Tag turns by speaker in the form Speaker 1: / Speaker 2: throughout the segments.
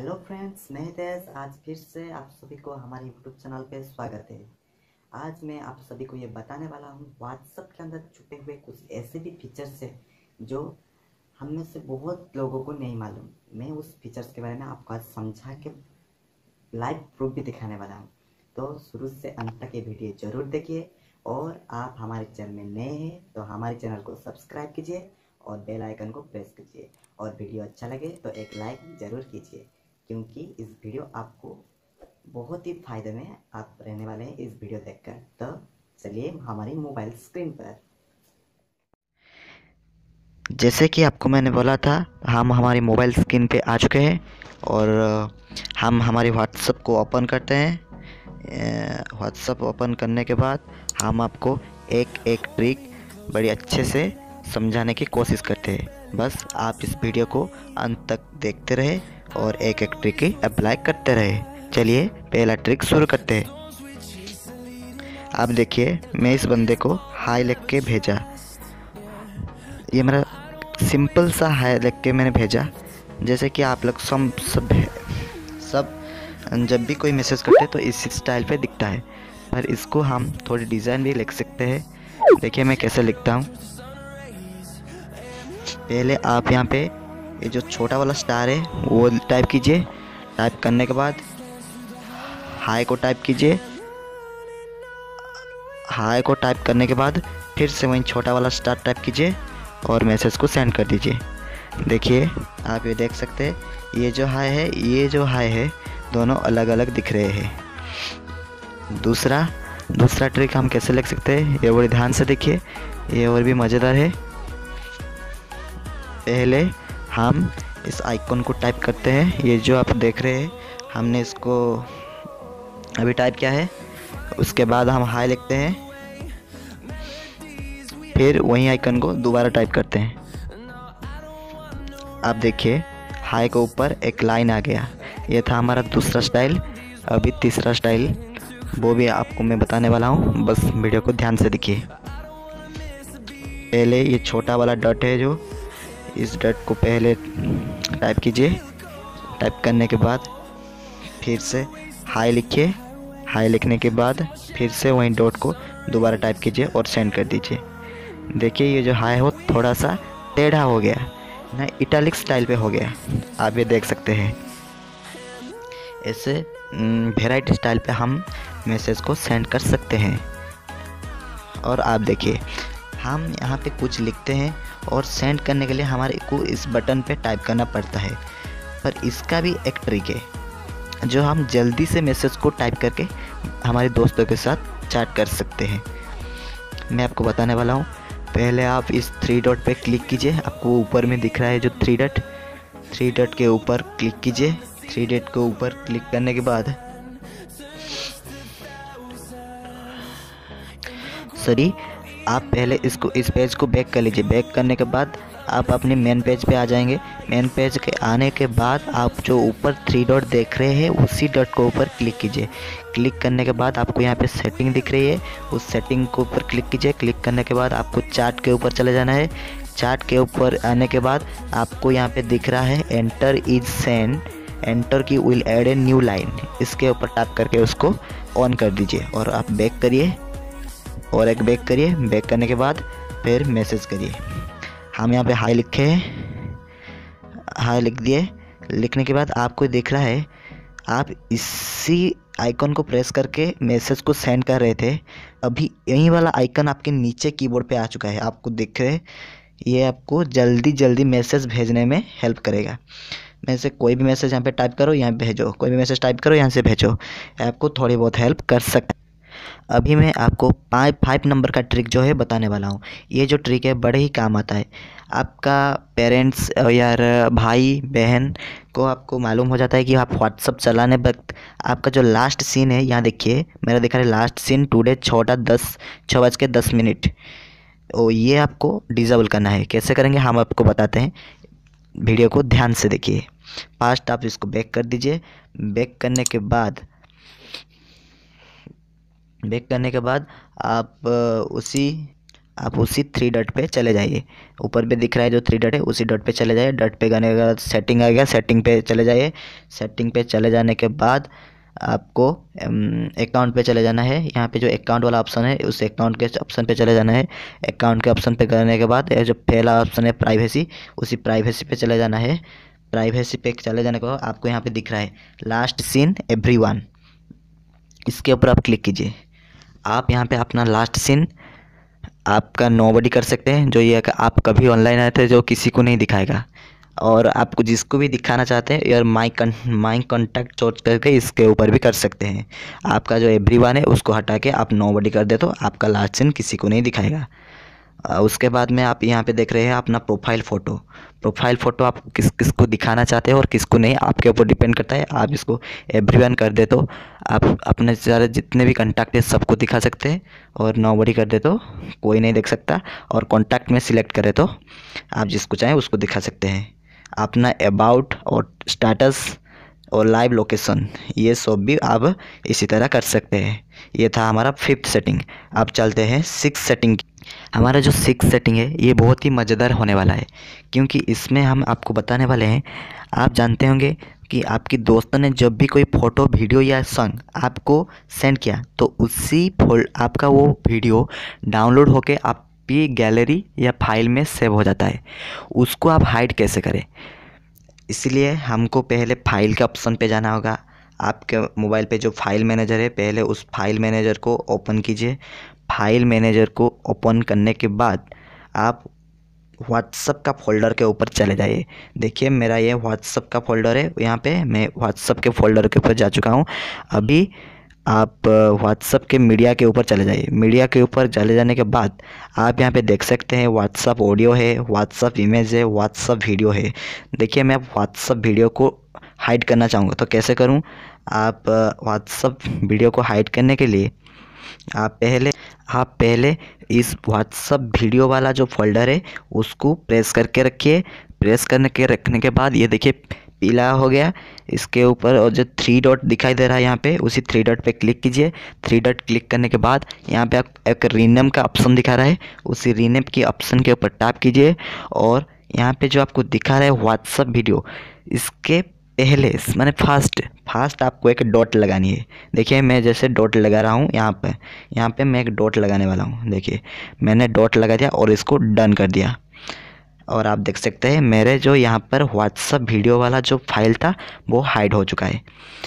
Speaker 1: Hello friends, मैं हितेश। आज फिर से आप सभी को हमारे यूट्यूब चैनल पे स्वागत है। आज मैं आप सभी को ये बताने वाला हूँ व्हाट्सएप के अंदर छुपे हुए कुछ ऐसे भी फीचर्स है जो हम में से बहुत लोगों को नहीं मालूम। मैं उस फीचर्स के बारे में आपको आज समझा के लाइव प्रूफ भी दिखाने वाला हूँ। तो शुरू से अंत तक ये वीडियो ज़रूर देखिए, और आप हमारे चैनल में नए हैं तो हमारे चैनल को सब्सक्राइब कीजिए और बेल आइकन को प्रेस कीजिए, और वीडियो अच्छा लगे तो एक लाइक ज़रूर कीजिए, क्योंकि इस वीडियो आपको बहुत ही फ़ायदे में आप रहने वाले हैं इस वीडियो देखकर। तो चलिए हमारी मोबाइल स्क्रीन पर, जैसे कि आपको मैंने बोला था, हम हमारी मोबाइल स्क्रीन पे आ चुके हैं और हम हमारे व्हाट्सएप को ओपन करते हैं। व्हाट्सएप ओपन करने के बाद हम आपको एक एक ट्रिक बड़ी अच्छे से समझाने की कोशिश करते हैं। बस आप इस वीडियो को अंत तक देखते रहे और एक एक ट्रिक ही अप्लाई करते रहे। चलिए पहला ट्रिक शुरू करते हैं। आप देखिए, मैं इस बंदे को हाय लिख के भेजा। ये मेरा सिंपल सा हाय लिख के मैंने भेजा। जैसे कि आप लोग सब जब भी कोई मैसेज करते हैं तो इस स्टाइल पे दिखता है, पर इसको हम थोड़ी डिज़ाइन भी लिख सकते हैं। देखिए मैं कैसे लिखता हूँ। पहले आप यहाँ पे ये जो छोटा वाला स्टार है वो टाइप कीजिए। टाइप करने के बाद हाय को टाइप कीजिए। हाय को टाइप करने के बाद फिर से वहीं छोटा वाला स्टार टाइप कीजिए और मैसेज को सेंड कर दीजिए। देखिए आप ये देख सकते हैं, ये जो हाय है, ये जो हाय है, दोनों अलग अलग दिख रहे हैं। दूसरा ट्रिक हम कैसे लिख सकते हैं, ये बड़ी ध्यान से देखिए, ये और भी मज़ेदार है। पहले हम इस आइकन को टाइप करते हैं, ये जो आप देख रहे हैं, हमने इसको अभी टाइप किया है। उसके बाद हम हाय लिखते हैं, फिर वही आइकन को दोबारा टाइप करते हैं। आप देखिए हाय के ऊपर एक लाइन आ गया। ये था हमारा दूसरा स्टाइल। अभी तीसरा स्टाइल, वो भी आपको मैं बताने वाला हूँ, बस वीडियो को ध्यान से देखिए। पहले ये छोटा वाला डॉट है, जो इस डॉट को पहले टाइप कीजिए। टाइप करने के बाद फिर से हाय लिखिए। हाय लिखने के बाद फिर से वही डॉट को दोबारा टाइप कीजिए और सेंड कर दीजिए। देखिए ये जो हाय हो थोड़ा सा टेढ़ा हो गया ना, इटैलिक स्टाइल पे हो गया। आप ये देख सकते हैं। ऐसे वेराइटी स्टाइल पे हम मैसेज को सेंड कर सकते हैं। और आप देखिए, हम यहाँ पे कुछ लिखते हैं और सेंड करने के लिए हमारे को इस बटन पे टाइप करना पड़ता है। पर इसका भी एक ट्रिक है जो हम जल्दी से मैसेज को टाइप करके हमारे दोस्तों के साथ चैट कर सकते हैं। मैं आपको बताने वाला हूँ। पहले आप इस 3 डॉट पे क्लिक कीजिए। आपको ऊपर में दिख रहा है जो 3 डॉट के ऊपर क्लिक कीजिए। 3 डॉट के ऊपर क्लिक करने के बाद आप पहले इस पेज को बैक कर लीजिए। बैक करने के बाद आप अपने मेन पेज पे आ जाएंगे। मेन पेज के आने के बाद आप जो ऊपर 3 डॉट देख रहे हैं उसी डॉट के ऊपर क्लिक कीजिए। क्लिक करने के बाद आपको यहाँ पे सेटिंग दिख रही है, उस सेटिंग के ऊपर क्लिक कीजिए। क्लिक करने के बाद आपको चार्ट के ऊपर चले जाना है। चार्ट के ऊपर आने के बाद आपको यहाँ पे दिख रहा है enter is send, enter key will add a new line. इसके ऊपर टैप करके उसको ऑन कर दीजिए और आप बैक करिए और एक बैक करिए। बैक करने के बाद फिर मैसेज करिए। हम यहाँ पे हाय लिखे हैं, हाय लिख दिए। लिखने के बाद आपको दिख रहा है, आप इसी आइकन को प्रेस करके मैसेज को सेंड कर रहे थे। अभी यही वाला आइकन आपके नीचे कीबोर्ड पे आ चुका है, आपको दिख रहे। ये आपको जल्दी मैसेज भेजने में हेल्प करेगा। में से कोई भी मैसेज यहाँ पे टाइप करो, यहाँ भेजो। कोई भी मैसेज टाइप करो, यहाँ से भेजो। आपको थोड़ी बहुत हेल्प कर सकते। अभी मैं आपको 5 नंबर का ट्रिक जो है बताने वाला हूँ। ये जो ट्रिक है बड़े ही काम आता है। आपका पेरेंट्स यार भाई बहन को आपको मालूम हो जाता है कि आप व्हाट्सअप चलाने वक्त आपका जो लास्ट सीन है, यहाँ देखिए मेरा दिखा रहा है लास्ट सीन टुडे 6:10 और ये आपको डिसेबल करना है। कैसे करेंगे हम आपको बताते हैं, वीडियो को ध्यान से देखिए। फास्ट आप इसको बैक कर दीजिए। बैक करने के बाद आप आप उसी 3 डॉट पे चले जाइए। ऊपर पे दिख रहा है जो 3 डॉट है, उसी डॉट पे चले जाइए। डॉट पे जाने के बाद सेटिंग आ गया, सेटिंग पे चले जाइए। सेटिंग पे चले जाने के बाद आपको अकाउंट पे चले जाना है। यहाँ पे जो अकाउंट वाला ऑप्शन है, उस अकाउंट के ऑप्शन पे चले जाना है। अकाउंट के ऑप्शन पे करने के बाद ये जो पहला ऑप्शन है प्राइवेसी, उसी प्राइवेसी पे चले जाना है। प्राइवेसी पे चले जाने के बाद आपको यहाँ पे दिख रहा है लास्ट सीन एवरीवन, इसके ऊपर आप क्लिक कीजिए। आप यहाँ पे अपना लास्ट सीन आपका नोबडी कर सकते हैं, जो ये आप कभी ऑनलाइन आए थे जो किसी को नहीं दिखाएगा। और आपको जिसको भी दिखाना चाहते हैं यार माई कॉन्टैक्ट चॉइस करके इसके ऊपर भी कर सकते हैं। आपका जो एवरीवन है उसको हटा के आप नोबडी कर दे तो आपका लास्ट सीन किसी को नहीं दिखाएगा। उसके बाद में आप यहाँ पे देख रहे हैं अपना प्रोफाइल फ़ोटो। प्रोफाइल फ़ोटो आप किस किस को दिखाना चाहते हैं और किसको नहीं, आपके ऊपर डिपेंड करता है। आप इसको एवरीवन कर दे तो आप अपने सारे जितने भी कॉन्टैक्ट है सबको दिखा सकते हैं, और नोबडी कर दे तो कोई नहीं देख सकता, और कॉन्टैक्ट में सिलेक्ट करें तो आप जिसको चाहें उसको दिखा सकते हैं। अपना अबाउट और स्टेटस और लाइव लोकेशन ये सब भी आप इसी तरह कर सकते हैं। ये था हमारा 5th सेटिंग। अब चलते हैं 6th सेटिंग। हमारा जो 6th सेटिंग है ये बहुत ही मज़ेदार होने वाला है, क्योंकि इसमें हम आपको बताने वाले हैं। आप जानते होंगे कि आपकी दोस्तों ने जब भी कोई फ़ोटो, वीडियो या सॉन्ग आपको सेंड किया तो उसी आपका वो वीडियो डाउनलोड होके आपकी गैलरी या फाइल में सेव हो जाता है। उसको आप हाइड कैसे करें, इसलिए हमको पहले फाइल के ऑप्शन पे जाना होगा। आपके मोबाइल पे जो फाइल मैनेजर है, पहले उस फाइल मैनेजर को ओपन कीजिए। फाइल मैनेजर को ओपन करने के बाद आप व्हाट्सअप का फ़ोल्डर के ऊपर चले जाइए। देखिए मेरा ये व्हाट्सअप का फ़ोल्डर है, यहाँ पे मैं व्हाट्सअप के फ़ोल्डर के ऊपर जा चुका हूँ। अभी आप व्हाट्सअप के मीडिया के ऊपर चले जाइए। मीडिया के ऊपर चले जाने के बाद आप यहाँ पे देख सकते हैं व्हाट्सअप ऑडियो है, व्हाट्सअप इमेज है, व्हाट्सअप वीडियो है। देखिए मैं व्हाट्सअप वीडियो को हाइड करना चाहूँगा तो कैसे करूँ। आप व्हाट्सअप वीडियो को हाइड करने के लिए आप पहले इस व्हाट्सअप वीडियो वाला जो फोल्डर है उसको प्रेस करके रखिए। प्रेस करने के रखने के बाद ये देखिए पीला हो गया, इसके ऊपर और जो 3 डॉट दिखाई दे रहा है यहाँ पे, उसी 3 डॉट पे क्लिक कीजिए। 3 डॉट क्लिक करने के बाद यहाँ पे आप एक रीनेम का ऑप्शन दिखा रहा है, उसी रीनेम की ऑप्शन के ऊपर टैप कीजिए। और यहाँ पे जो आपको दिखा रहा है व्हाट्सअप वीडियो, इसके पहले माने फास्ट आपको एक डॉट लगानी है। देखिए मैं जैसे डॉट लगा रहा हूँ यहाँ पे मैं एक डॉट लगाने वाला हूँ। देखिए मैंने डॉट लगा दिया और इसको डन कर दिया, और आप देख सकते हैं मेरे जो यहाँ पर व्हाट्सअप वीडियो वाला जो फाइल था वो हाइड हो चुका है।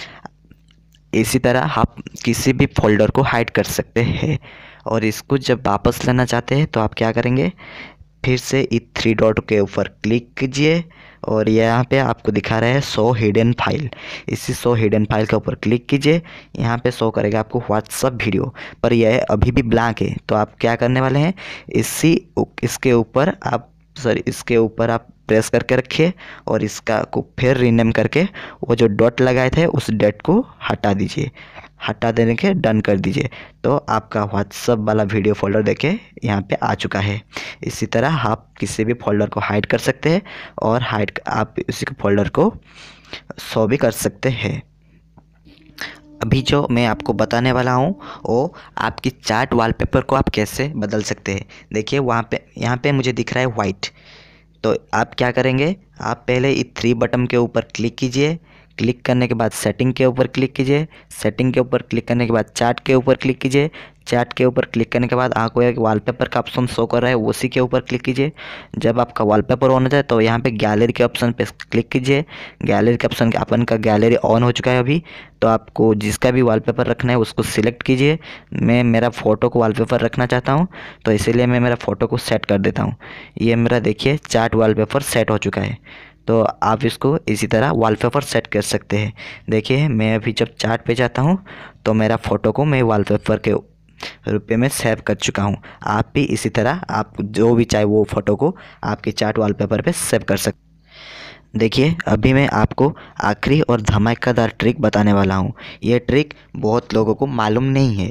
Speaker 1: इसी तरह आप किसी भी फोल्डर को हाइड कर सकते हैं। और इसको जब वापस लेना चाहते हैं तो आप क्या करेंगे, फिर से इस 3 डॉट के ऊपर क्लिक कीजिए और यहाँ पे आपको दिखा रहा है शो हिडन फाइल। इसी शो हिडन फाइल के ऊपर क्लिक कीजिए। यहाँ पे शो करेगा आपको व्हाट्सअप वीडियो, पर यह अभी भी ब्लैंक है। तो आप क्या करने वाले हैं, इसके ऊपर आप प्रेस करके रखिए और इसका को फिर रीनेम करके वो जो डॉट लगाए थे उस डॉट को हटा दीजिए। हटा देने के डन कर दीजिए तो आपका व्हाट्सअप वाला वीडियो फोल्डर देखे यहाँ पे आ चुका है। इसी तरह आप किसी भी फोल्डर को हाइड कर सकते हैं और आप उसी फोल्डर को शो भी कर सकते हैं। अभी जो मैं आपको बताने वाला हूँ वो आपकी चैट वॉलपेपर को आप कैसे बदल सकते हैं। देखिए यहाँ पे मुझे दिख रहा है वाइट, तो आप क्या करेंगे, आप पहले इस 3 बटन के ऊपर क्लिक कीजिए। क्लिक करने के बाद सेटिंग के ऊपर क्लिक कीजिए। सेटिंग के ऊपर क्लिक करने के बाद चैट के ऊपर क्लिक कीजिए। चैट के ऊपर क्लिक करने के बाद आपको एक वॉलपेपर का ऑप्शन शो कर रहा है, उसी के ऊपर क्लिक कीजिए। जब आपका वॉलपेपर ऑन हो जाए तो यहाँ पे गैलरी के ऑप्शन पे क्लिक कीजिए। गैलरी के ऑप्शन अपन का गैलरी ऑन हो चुका है अभी, तो आपको जिसका भी वॉलपेपर रखना है उसको सिलेक्ट कीजिए। मैं मेरा फ़ोटो को वॉलपेपर रखना चाहता हूँ तो इसीलिए मैं मेरा फ़ोटो को सेट कर देता हूँ। ये मेरा देखिए चैट वॉलपेपर सेट हो चुका है। तो आप इसको इसी तरह वॉलपेपर सेट कर सकते हैं। देखिए मैं अभी जब चैट पे जाता हूँ तो मेरा फ़ोटो को मैं वॉलपेपर के रुपए में सेव कर चुका हूँ। आप भी इसी तरह आप जो भी चाहे वो फ़ोटो को आपके चैट वॉलपेपर पे सेव कर सकते। देखिए अभी मैं आपको आखिरी और धमाकेदार ट्रिक बताने वाला हूँ। ये ट्रिक बहुत लोगों को मालूम नहीं है।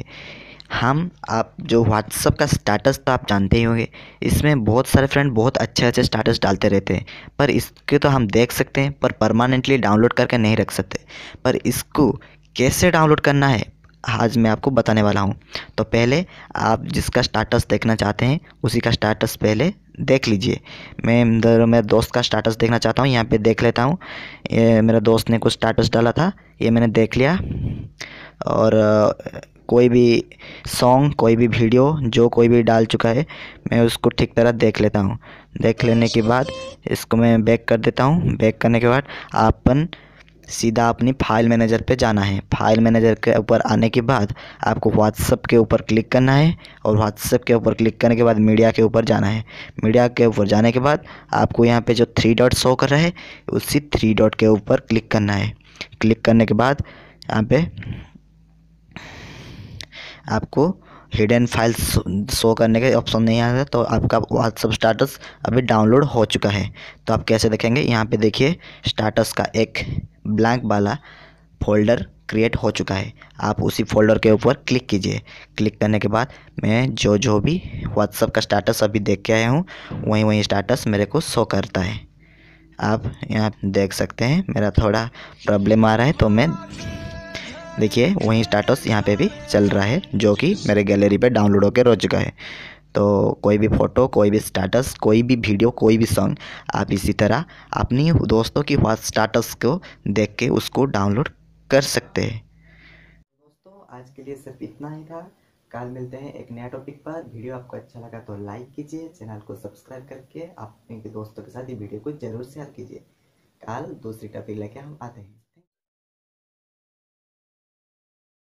Speaker 1: आप जो व्हाट्सअप का स्टेटस तो आप जानते ही होंगे, इसमें बहुत सारे फ्रेंड बहुत अच्छे स्टेटस डालते रहते हैं, पर इसके तो हम देख सकते हैं पर परमानेंटली डाउनलोड करके नहीं रख सकते। पर इसको कैसे डाउनलोड करना है आज मैं आपको बताने वाला हूँ। तो पहले आप जिसका स्टेटस देखना चाहते हैं उसी का स्टेटस पहले देख लीजिए। मैं मेरे दोस्त का स्टेटस देखना चाहता हूँ, यहाँ पे देख लेता हूँ। ये मेरा दोस्त ने कुछ स्टेटस डाला था, ये मैंने देख लिया। और कोई भी सॉन्ग, कोई भी वीडियो जो कोई भी डाल चुका है मैं उसको ठीक तरह देख लेता हूँ। देख लेने के बाद इसको मैं बैक कर देता हूँ। बैक करने के बाद अपन सीधा अपनी फाइल मैनेजर पे जाना है। फाइल मैनेजर के ऊपर आने के बाद आपको व्हाट्सएप के ऊपर क्लिक करना है और व्हाट्सएप के ऊपर क्लिक करने के बाद मीडिया के ऊपर जाना है। मीडिया के ऊपर जाने के बाद आपको यहाँ पे जो 3 डॉट शो कर रहा है उसी 3 डॉट के ऊपर क्लिक करना है। क्लिक करने के बाद यहाँ पे आपको हिडन फाइल्स शो करने के ऑप्शन नहीं आ रहा, तो आपका व्हाट्सअप स्टेटस अभी डाउनलोड हो चुका है। तो आप कैसे देखेंगे, यहाँ पे देखिए स्टेटस का एक ब्लैंक वाला फ़ोल्डर क्रिएट हो चुका है। आप उसी फोल्डर के ऊपर क्लिक कीजिए। क्लिक करने के बाद मैं जो भी व्हाट्सअप का स्टेटस अभी देख के आया हूँ वही वही स्टेटस मेरे को शो करता है। आप यहाँ देख सकते हैं मेरा थोड़ा प्रॉब्लम आ रहा है, तो मैं देखिए वही स्टेटस यहाँ पे भी चल रहा है जो कि मेरे गैलरी पे डाउनलोड होकर हो चुका है। तो कोई भी फ़ोटो, कोई भी स्टेटस, कोई भी वीडियो, कोई भी सॉन्ग आप इसी तरह अपनी दोस्तों की व्हाट्सएप स्टेटस को देख के उसको डाउनलोड कर सकते हैं। दोस्तों आज के लिए सिर्फ इतना ही था। कल मिलते हैं एक नया टॉपिक पर। वीडियो आपको अच्छा लगा तो लाइक कीजिए, चैनल को सब्सक्राइब करके अपने दोस्तों के साथ ये वीडियो को ज़रूर शेयर कीजिए। कल दूसरी टॉपिक लेके हम आते हैं।